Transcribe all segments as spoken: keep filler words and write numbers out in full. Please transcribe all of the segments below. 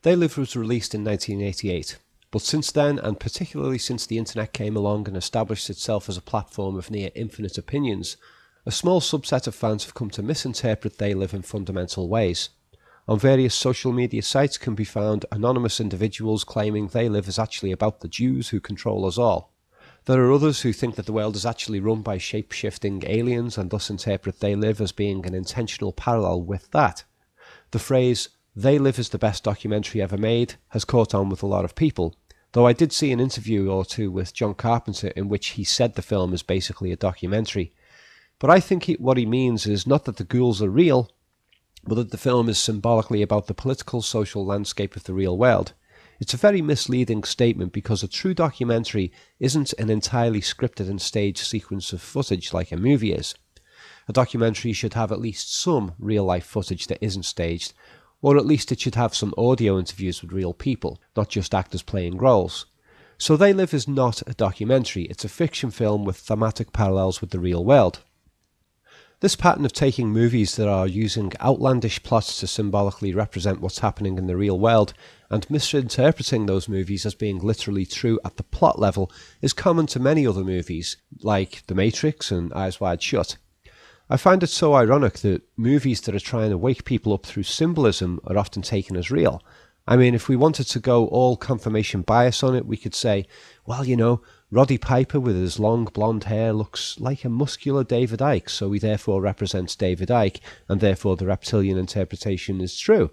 They Live was released in nineteen eighty-eight, but since then, and particularly since the internet came along and established itself as a platform of near infinite opinions, a small subset of fans have come to misinterpret They Live in fundamental ways. On various social media sites can be found anonymous individuals claiming They Live is actually about the Jews who control us all. There are others who think that the world is actually run by shape-shifting aliens and thus interpret They Live as being an intentional parallel with that. The phrase, "They Live is the best documentary ever made," has caught on with a lot of people, though I did see an interview or two with John Carpenter in which he said the film is basically a documentary. But I think he, what he means is not that the ghouls are real, but that the film is symbolically about the political social landscape of the real world. It's a very misleading statement because a true documentary isn't an entirely scripted and staged sequence of footage like a movie is. A documentary should have at least some real-life footage that isn't staged, or at least it should have some audio interviews with real people, not just actors playing roles. So They Live is not a documentary, it's a fiction film with thematic parallels with the real world. This pattern of taking movies that are using outlandish plots to symbolically represent what's happening in the real world and misinterpreting those movies as being literally true at the plot level is common to many other movies, like The Matrix and Eyes Wide Shut. I find it so ironic that movies that are trying to wake people up through symbolism are often taken as real. I mean, if we wanted to go all confirmation bias on it, we could say, well, you know, Roddy Piper with his long blonde hair looks like a muscular David Icke, so he therefore represents David Icke, and therefore the reptilian interpretation is true.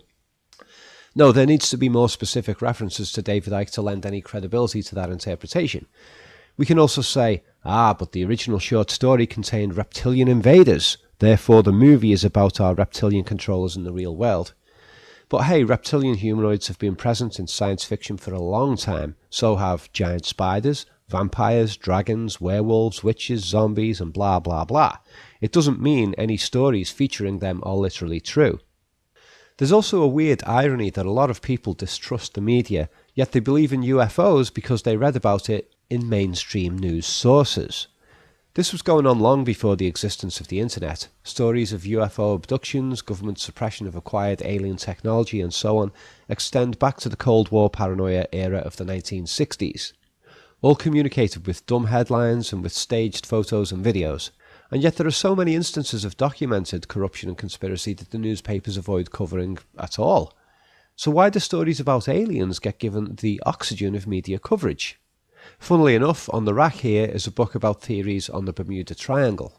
No, there needs to be more specific references to David Icke to lend any credibility to that interpretation. We can also say, ah, but the original short story contained reptilian invaders, therefore the movie is about our reptilian controllers in the real world. But hey, reptilian humanoids have been present in science fiction for a long time, so have giant spiders, vampires, dragons, werewolves, witches, zombies, and blah blah blah. It doesn't mean any stories featuring them are literally true. There's also a weird irony that a lot of people distrust the media, yet they believe in U F Os because they read about it in mainstream news sources. This was going on long before the existence of the internet. Stories of U F O abductions, government suppression of acquired alien technology and so on extend back to the Cold War paranoia era of the nineteen sixties. All communicated with dumb headlines and with staged photos and videos. And yet there are so many instances of documented corruption and conspiracy that the newspapers avoid covering at all. So why do stories about aliens get given the oxygen of media coverage? Funnily enough, on the rack here is a book about theories on the Bermuda Triangle.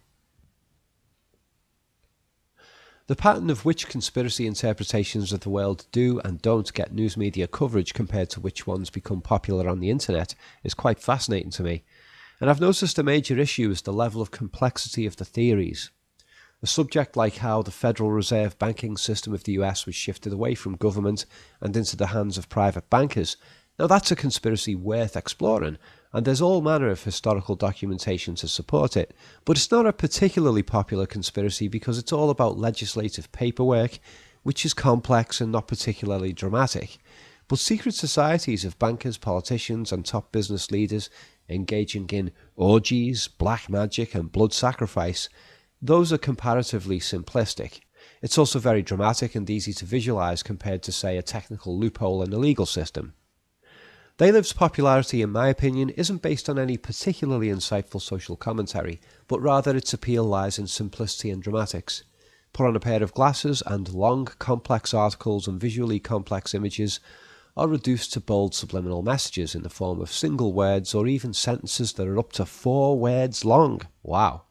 The pattern of which conspiracy interpretations of the world do and don't get news media coverage compared to which ones become popular on the internet is quite fascinating to me, and I've noticed a major issue is the level of complexity of the theories. A subject like how the Federal Reserve banking system of the U S was shifted away from government and into the hands of private bankers. Now that's a conspiracy worth exploring, and there's all manner of historical documentation to support it, but it's not a particularly popular conspiracy because it's all about legislative paperwork, which is complex and not particularly dramatic. But secret societies of bankers, politicians and top business leaders engaging in orgies, black magic and blood sacrifice, those are comparatively simplistic. It's also very dramatic and easy to visualize compared to, say, a technical loophole in the legal system. They Live's popularity, in my opinion, isn't based on any particularly insightful social commentary, but rather its appeal lies in simplicity and dramatics. Put on a pair of glasses and long, complex articles and visually complex images are reduced to bold subliminal messages in the form of single words or even sentences that are up to four words long. Wow.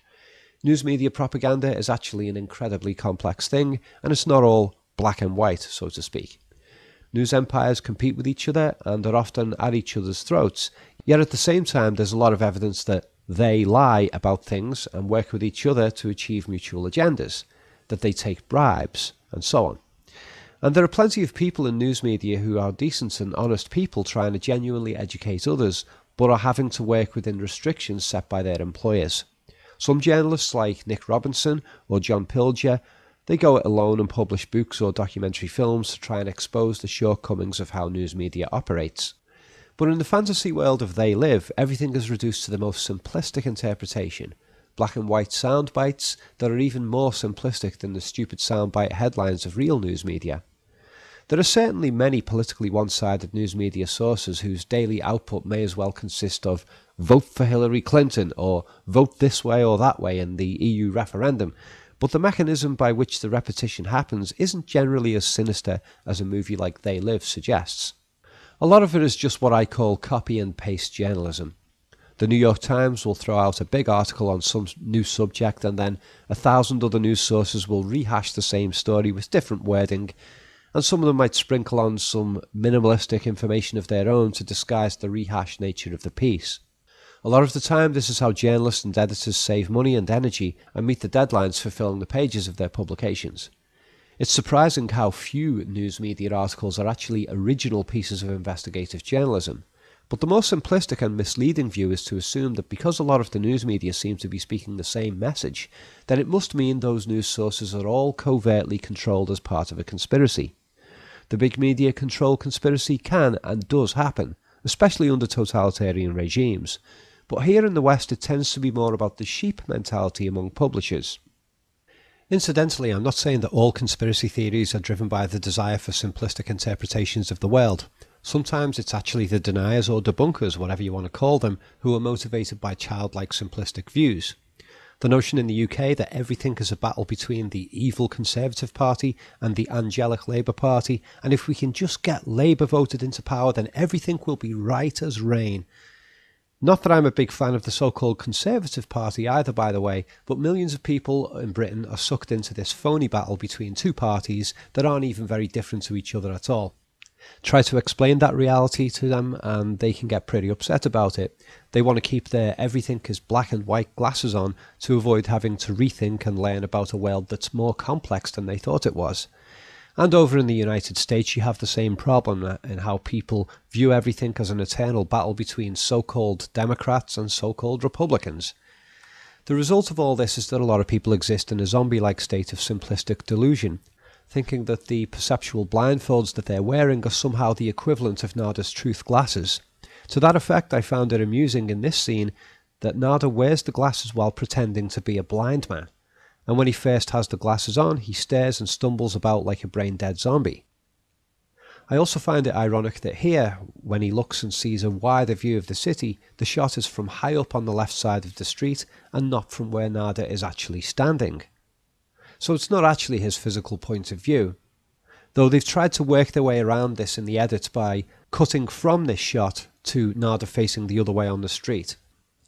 News media propaganda is actually an incredibly complex thing, and it's not all black and white, so to speak. News empires compete with each other and are often at each other's throats, yet at the same time there's a lot of evidence that they lie about things and work with each other to achieve mutual agendas, that they take bribes, and so on. And there are plenty of people in news media who are decent and honest people trying to genuinely educate others, but are having to work within restrictions set by their employers. Some journalists like Nick Robinson or John Pilger, they go it alone and publish books or documentary films to try and expose the shortcomings of how news media operates. But in the fantasy world of They Live, everything is reduced to the most simplistic interpretation. Black and white sound bites that are even more simplistic than the stupid soundbite headlines of real news media. There are certainly many politically one-sided news media sources whose daily output may as well consist of vote for Hillary Clinton or vote this way or that way in the E U referendum, but the mechanism by which the repetition happens isn't generally as sinister as a movie like They Live suggests. A lot of it is just what I call copy and paste journalism. The New York Times will throw out a big article on some new subject and then a thousand other news sources will rehash the same story with different wording, and some of them might sprinkle on some minimalistic information of their own to disguise the rehashed nature of the piece. A lot of the time this is how journalists and editors save money and energy and meet the deadlines for filling the pages of their publications. It's surprising how few news media articles are actually original pieces of investigative journalism, but the more simplistic and misleading view is to assume that because a lot of the news media seem to be speaking the same message, then it must mean those news sources are all covertly controlled as part of a conspiracy. The big media control conspiracy can and does happen, especially under totalitarian regimes, but here in the West it tends to be more about the sheep mentality among publishers. Incidentally, I'm not saying that all conspiracy theories are driven by the desire for simplistic interpretations of the world. Sometimes it's actually the deniers or debunkers, whatever you want to call them, who are motivated by childlike simplistic views. The notion in the U K that everything is a battle between the evil Conservative Party and the angelic Labour Party, and if we can just get Labour voted into power then everything will be right as rain. Not that I'm a big fan of the so-called Conservative Party either, by the way, but millions of people in Britain are sucked into this phony battle between two parties that aren't even very different to each other at all. Try to explain that reality to them and they can get pretty upset about it. They want to keep their everything is black and white glasses on to avoid having to rethink and learn about a world that's more complex than they thought it was. And over in the United States you have the same problem in how people view everything as an eternal battle between so-called Democrats and so-called Republicans. The result of all this is that a lot of people exist in a zombie-like state of simplistic delusion, thinking that the perceptual blindfolds that they're wearing are somehow the equivalent of Nada's truth glasses. To that effect, I found it amusing in this scene that Nada wears the glasses while pretending to be a blind man, and when he first has the glasses on, he stares and stumbles about like a brain-dead zombie. I also find it ironic that here, when he looks and sees a wider view of the city, the shot is from high up on the left side of the street and not from where Nada is actually standing. So it's not actually his physical point of view, though they've tried to work their way around this in the edit by cutting from this shot to Nada facing the other way on the street.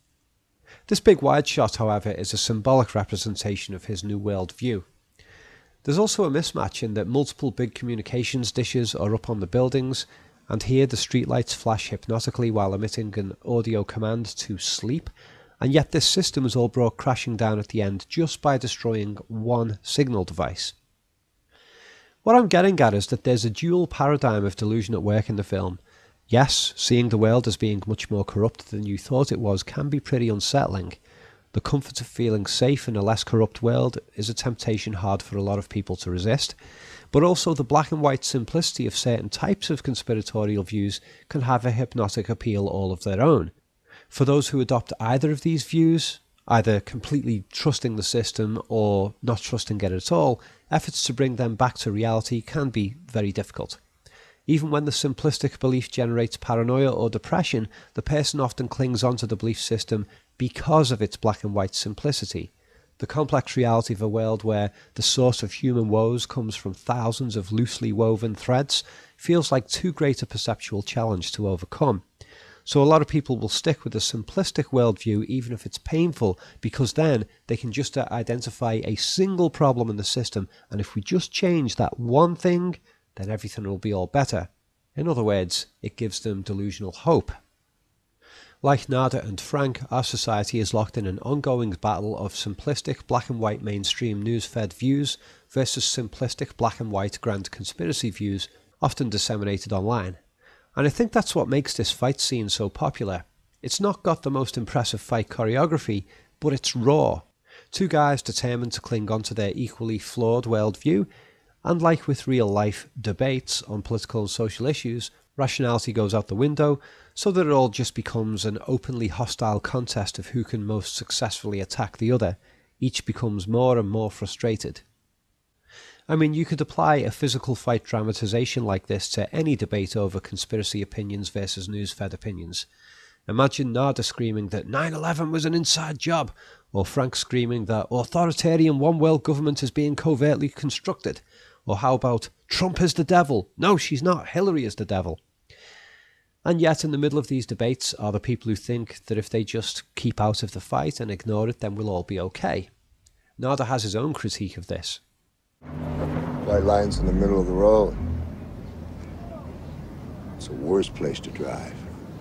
This big wide shot, however, is a symbolic representation of his new world view. There's also a mismatch in that multiple big communications dishes are up on the buildings, and here the streetlights flash hypnotically while emitting an audio command to sleep, and yet this system is all brought crashing down at the end just by destroying one signal device. What I'm getting at is that there's a dual paradigm of delusion at work in the film. Yes, seeing the world as being much more corrupt than you thought it was can be pretty unsettling. The comfort of feeling safe in a less corrupt world is a temptation hard for a lot of people to resist, but also the black and white simplicity of certain types of conspiratorial views can have a hypnotic appeal all of their own. For those who adopt either of these views, either completely trusting the system or not trusting it at all, efforts to bring them back to reality can be very difficult. Even when the simplistic belief generates paranoia or depression, the person often clings onto the belief system because of its black and white simplicity. The complex reality of a world where the source of human woes comes from thousands of loosely woven threads feels like too great a perceptual challenge to overcome. So a lot of people will stick with a simplistic worldview even if it's painful, because then they can just identify a single problem in the system, and if we just change that one thing, then everything will be all better. In other words, it gives them delusional hope. Like Nada and Frank, our society is locked in an ongoing battle of simplistic black and white mainstream news-fed views versus simplistic black and white grand conspiracy views, often disseminated online. And I think that's what makes this fight scene so popular. It's not got the most impressive fight choreography, but it's raw. Two guys determined to cling on to their equally flawed worldview, and like with real-life debates on political and social issues, rationality goes out the window, so that it all just becomes an openly hostile contest of who can most successfully attack the other. Each becomes more and more frustrated. I mean, you could apply a physical fight dramatization like this to any debate over conspiracy opinions versus news-fed opinions. Imagine Nada screaming that nine eleven was an inside job, or Frank screaming that authoritarian one-world government is being covertly constructed, or how about Trump is the devil? No, she's not. Hillary is the devil. And yet in the middle of these debates are the people who think that if they just keep out of the fight and ignore it, then we'll all be okay. Nada has his own critique of this. White lines in the middle of the road. It's the worst place to drive.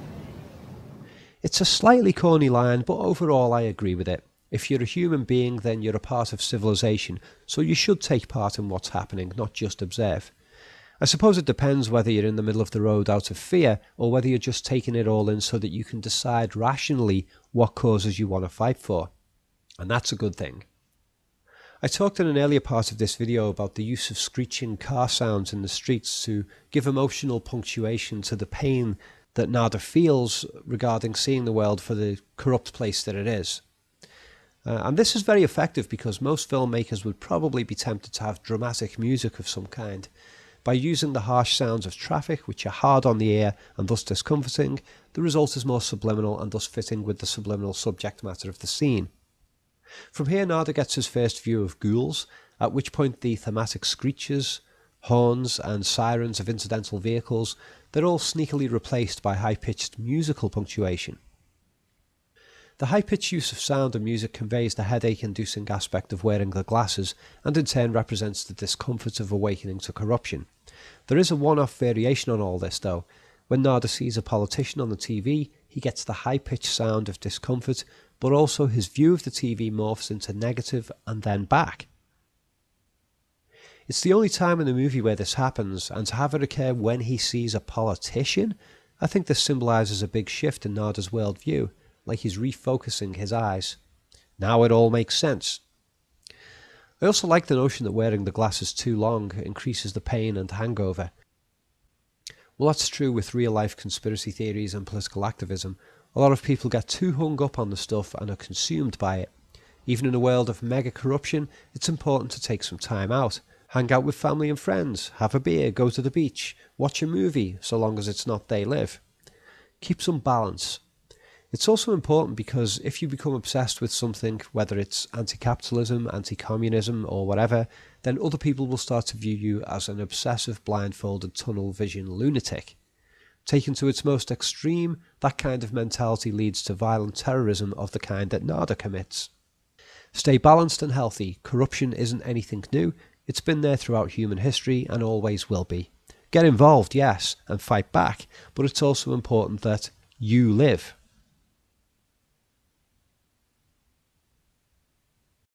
It's a slightly corny line, but overall I agree with it. If you're a human being, then you're a part of civilization, so you should take part in what's happening, not just observe. I suppose it depends whether you're in the middle of the road out of fear, or whether you're just taking it all in so that you can decide rationally what causes you want to fight for. And that's a good thing. I talked in an earlier part of this video about the use of screeching car sounds in the streets to give emotional punctuation to the pain that Nada feels regarding seeing the world for the corrupt place that it is. Uh, and this is very effective because most filmmakers would probably be tempted to have dramatic music of some kind. By using the harsh sounds of traffic, which are hard on the ear and thus discomforting, the result is more subliminal and thus fitting with the subliminal subject matter of the scene. From here, Nada gets his first view of ghouls, at which point the thematic screeches, horns and sirens of incidental vehicles, they're all sneakily replaced by high-pitched musical punctuation. The high-pitched use of sound and music conveys the headache-inducing aspect of wearing the glasses and in turn represents the discomfort of awakening to corruption. There is a one-off variation on all this though. When Nada sees a politician on the T V, he gets the high-pitched sound of discomfort, but also his view of the T V morphs into negative and then back. It's the only time in the movie where this happens, and to have it occur when he sees a politician, I think this symbolises a big shift in Nada's worldview, like he's refocusing his eyes. Now it all makes sense. I also like the notion that wearing the glasses too long increases the pain and hangover. Well, that's true with real-life conspiracy theories and political activism. A lot of people get too hung up on the stuff and are consumed by it. Even in a world of mega corruption, it's important to take some time out. Hang out with family and friends, have a beer, go to the beach, watch a movie, so long as it's not They Live. Keep some balance. It's also important because if you become obsessed with something, whether it's anti-capitalism, anti-communism or whatever, then other people will start to view you as an obsessive, blindfolded, tunnel vision lunatic. Taken to its most extreme, that kind of mentality leads to violent terrorism of the kind that Nada commits. Stay balanced and healthy. Corruption isn't anything new. It's been there throughout human history and always will be. Get involved, yes, and fight back, but it's also important that you live.